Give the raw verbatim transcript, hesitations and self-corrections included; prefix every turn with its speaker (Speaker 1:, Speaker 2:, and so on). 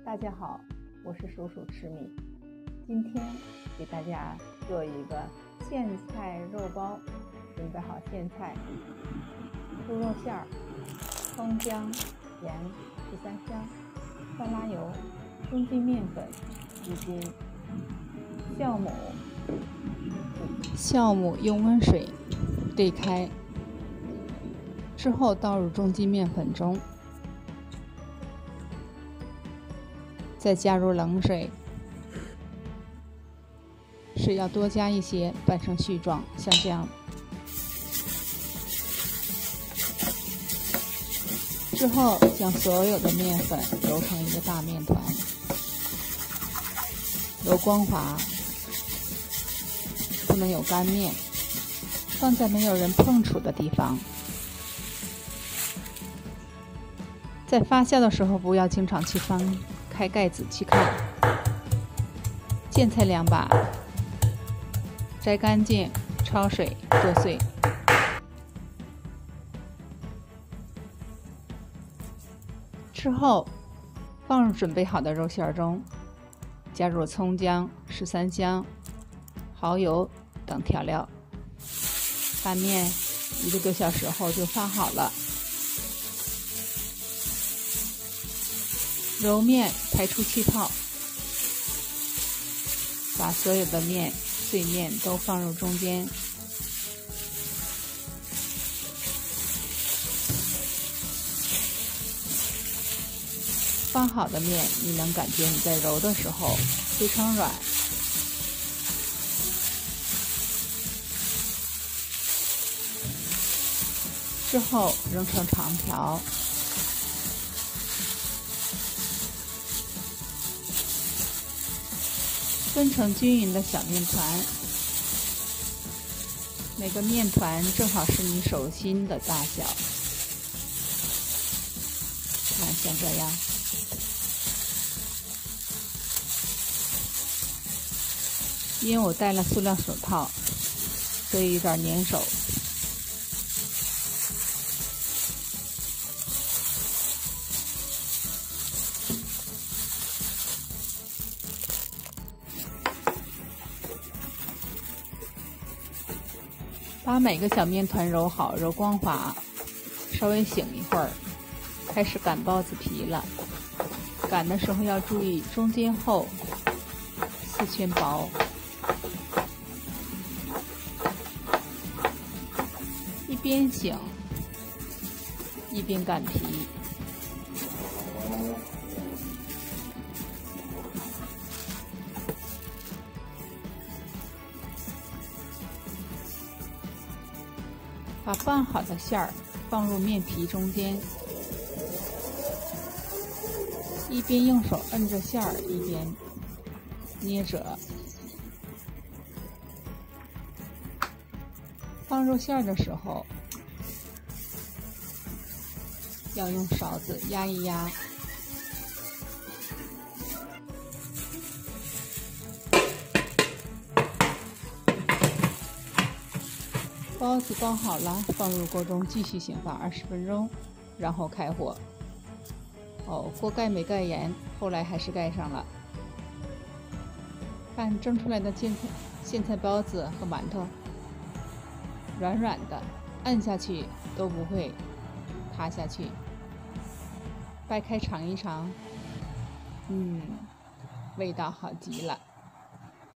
Speaker 1: 大家好，我是鼠鼠吃米，今天给大家做一个苋菜肉包。准备好苋菜、猪肉馅儿、葱姜、盐十三香、酸辣油、中筋面粉一斤、酵母。酵母用温水兑开之后，倒入中筋面粉中，再加入冷水，水要多加一些，拌成絮状，像这样。之后将所有的面粉揉成一个大面团，揉光滑，不能有干面，放在没有人碰触的地方。在发酵的时候，不要经常去翻开盖子去看。苋菜两把，摘干净，焯水剁碎。之后放入准备好的肉馅中，加入葱姜、十三香、蚝油等调料，拌面一个多小时后就发好了。揉面排出气泡，把所有的面碎面都放入中间，放好的面，你能感觉你在揉的时候非常软。之后扔成长条，分成均匀的小面团，每个面团正好是你手心的大小，看像这样。因为我戴了塑料手套，所以有点粘手。把每个小面团揉好，揉光滑，稍微醒一会儿，开始擀包子皮了。擀的时候要注意中间厚，四圈薄。一边醒一边擀皮，把拌好的馅儿放入面皮中间，一边用手摁着馅儿，一边捏着。放入馅儿的时候，要用勺子压一压，包子包好了，放入锅中继续醒发二十分钟，然后开火。哦，锅盖没盖严，后来还是盖上了。看蒸出来的苋菜苋菜包子和馒头，软软的，按下去都不会塌下去。掰开尝一尝，嗯，味道好极了。